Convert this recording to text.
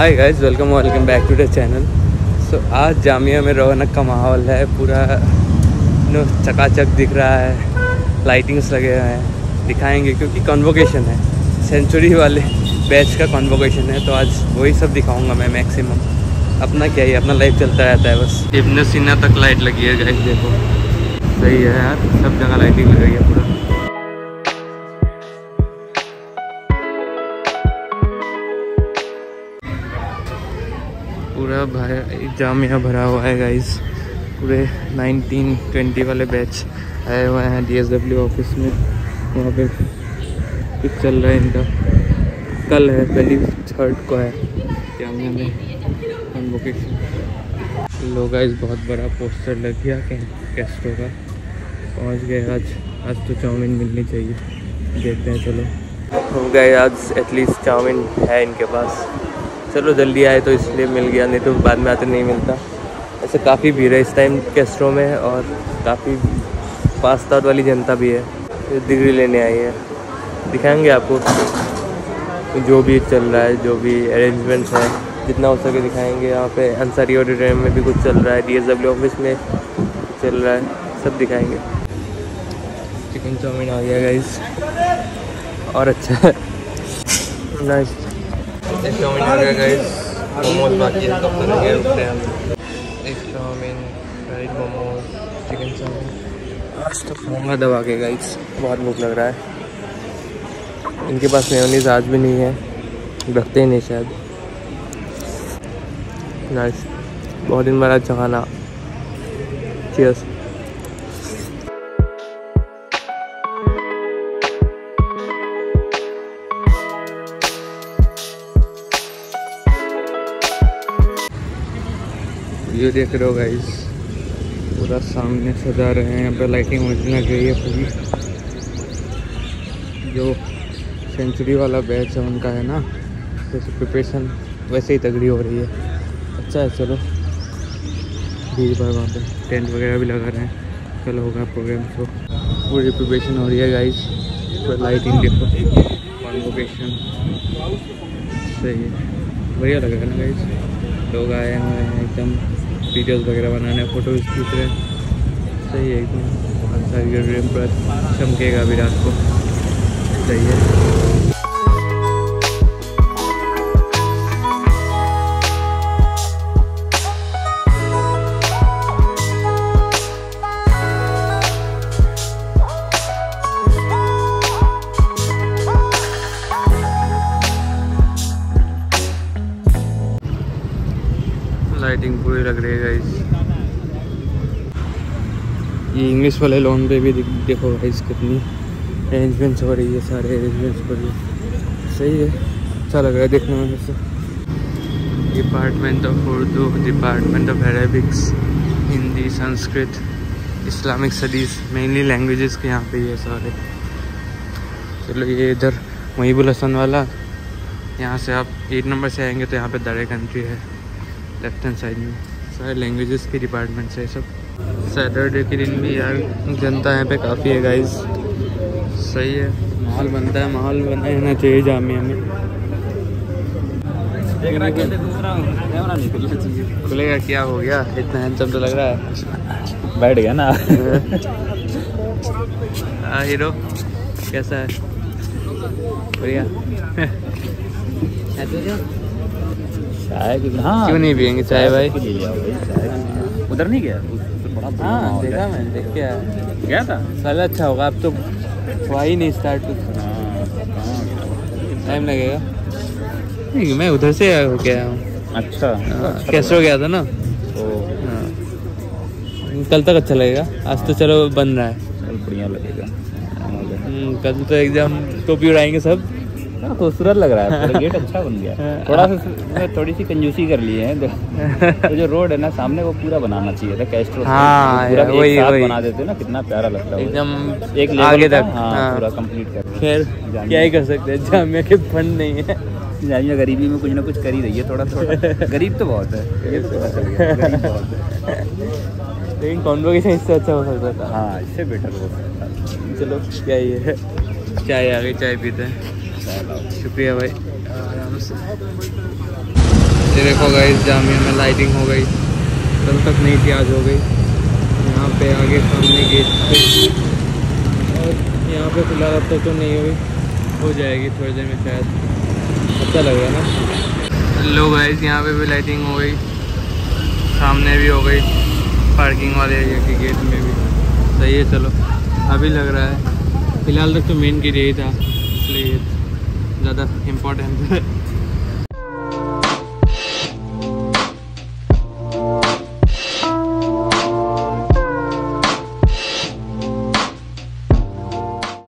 Hi guys, welcome back to the channel. So आज जामिया में रौनक का माहौल है, पूरा चकाचक दिख रहा है, लाइटिंग्स लगे हुए हैं। दिखाएंगे क्योंकि कॉन्वोकेशन है, सेंचुरी वाले बैच का कॉन्वोकेशन है, तो आज वही सब दिखाऊंगा मैं मैक्सिमम। अपना क्या ही, अपना लाइफ चलता रहता है बस। इब्न सीना तक लाइट लगी है गाइस, देखो सही है यार, सब जगह लाइटिंग लग रही है पूरा। पूरा जामिया भरा हुआ है गाइस, पूरे 1920 वाले बैच आए हुए हैं DSW ऑफिस में। वहाँ पे कुछ चल रहा है इनका, कल है 23 को है जामिया में कॉन्वोकेशन। लोग गाइस बहुत बड़ा पोस्टर लग गया कैस्ट्रो का, पहुँच गए आज तो चाउमीन मिलनी चाहिए, देखते हैं। चलो हो गए, आज एटलीस्ट चाउमीन है इनके पास। चलो जल्दी आए तो इसलिए मिल गया, नहीं तो बाद में आते नहीं मिलता। ऐसे काफ़ी भीड़ है इस टाइम कैस्ट्रो में, और काफ़ी पास वाली जनता भी है, तो डिग्री लेने आई है। दिखाएंगे आपको जो भी चल रहा है, जो भी अरेंजमेंट्स है, जितना हो सके दिखाएंगे। यहाँ पे अंसारी ऑडिटोरियम में भी कुछ चल रहा है, DSW ऑफिस में चल रहा है, सब दिखाएंगे। चिकन चाउमीन आ गया गाइस, और अच्छा है, नाइस। एक चाउमीन आ गया गाइस, मोमोज बाकी है, कब तक रुकते हैं हम। एक chow mein, fried momos, chicken chow mein. आज तो खाऊंगा दबा के गाइस, बहुत भूख लग रहा है। इनके पास मेयोनीज आज भी नहीं है, रखते ही नहीं शायद। नाइस, बहुत दिन बाद अच्छा खाना। चीयर्स। ये देख रहे हो गाइस, पूरा सामने सजा रहे हैं, यहाँ पे लाइटिंग लग रही है पूरी। जो सेंचुरी वाला बैच है उनका है ना, जैसे प्रिपरेशन वैसे ही तगड़ी हो रही है। अच्छा है, चलो भीड़ भाड़, वहाँ पे टेंट वगैरह भी लगा रहे हैं। कल होगा प्रोग्राम, तो पूरी प्रिपरेशन हो रही है गाइस। पूरा लाइटिंग देखो, कॉन्वोकेशन सही है, बढ़िया लग रहा है ना गाइस। लोग आए हुए हैं एकदम, वीडियोस वगैरह बनाने, फोटोज खींच रहे हैं, सही है एकदम। अंसारी ऑडिटोरियम पर चमकेगा अभी रात को, सही है। लाइटिंग पूरी लग रही है गाइस। ये इंग्लिश वाले लॉन पे भी देखो गाइस, कितनी अरेंजमेंट्स हो रही है, सारे अरेंजमेंट्स हो रही है, सही है, अच्छा लग रहा है देखने में वैसे। Department of Urdu, department of Arabics, Hindi, Sanskrit, Islamic studies, mainly languages के यहाँ पे ये सारे। चलो ये इधर मुहिबुल हसन वाला, यहाँ से आप 8 नंबर से आएंगे तो यहाँ पे दारे कंट्री है लेफ्ट हैंड साइड में, सारे लैंग्वेजेस के डिपार्टमेंट्स है सब। सैटरडे के दिन भी यार जनता यहाँ पे काफ़ी है गाइस, सही है। माहौल बनता है, माहौल बना रहना चाहिए जामिया में। खुलेगा क्या, हो गया इतना हैंडसम तो लग रहा है, बैठ गया ना। हीरो कैसा है, बढ़िया। चाय हाँ, क्यों नहीं पियेंगे चाय भाई? उधर नहीं गया? हाँ देखा, मैं देख के गया था। साला अच्छा होगा, अब तो हुआ ही नहीं स्टार्ट, तो टाइम लगेगा। नहीं, मैं उधर से गया हूँ। अच्छा, कैसे हो गया था ना, हाँ। कल तक अच्छा लगेगा, आज तो चलो बन रहा है, बढ़िया लगेगा। कल तो एकदम टोपी उड़ाएंगे सब, खूबसूरत लग रहा है। गेट अच्छा बन गया, थोड़ा सा थोड़ी सी कंजूसी कर ली है। तो जो रोड है ना सामने, वो पूरा बनाना चाहिए था कैस्ट्रो। हाँ पूरा वही बना देते ना, कितना प्यारा लगता है एकदम, एक आगे तक। हाँ, पूरा कंप्लीट कर। खैर क्या ही कर सकते हैं, जामिया के फंड नहीं है। जामिया गरीबी में कुछ ना कुछ कर ही रही है, थोड़ा थोड़ा। गरीब तो बहुत है, ये तो गरीब बहुत है, लेकिन कॉन्वोकेशन इससे अच्छा हो सकता था। हाँ, इससे बेटर हो सकता था। चलो क्या ही है, चाय आ गई, चाय पीते हैं। शुक्रिया भाई, आराम से। ये देखो गाइस जामिया में लाइटिंग हो गई, कल तक नहीं थी आज हो गई। यहाँ पे आगे सामने गेट पे, और यहाँ पे फिलहाल अब तक तो नहीं हुई, हो जाएगी थोड़ी देर में शायद। अच्छा लग रहा है ना। लो गाइस यहाँ पे भी लाइटिंग हो गई, सामने भी हो गई, पार्किंग वाले एरिया के गेट में भी सही है। चलो अभी लग रहा है, फ़िलहाल तक तो मेन गेट यही था, इसलिए ज़्यादा इम्पोर्टेंट